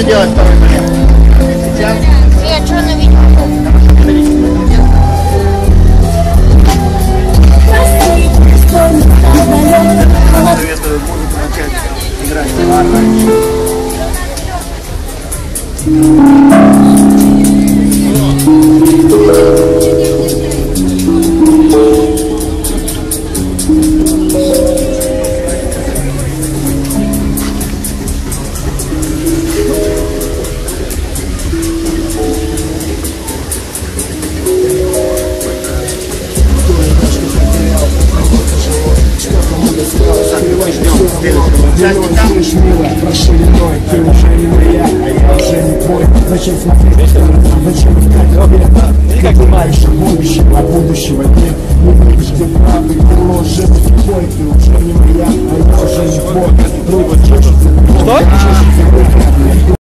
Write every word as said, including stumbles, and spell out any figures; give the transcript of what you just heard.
делать второй вариант? Сейчас? Нет, что на видео? Советую музыку начать играть раньше. Прошириной, ты уже не моя, а я уже не твой. Зачем смотреть, зачем искать ответ? Как знаешь о будущем, а будущего нет. Не будешь ты правды, ты ложишь свой. Ты уже не моя, а я уже не твой. Что?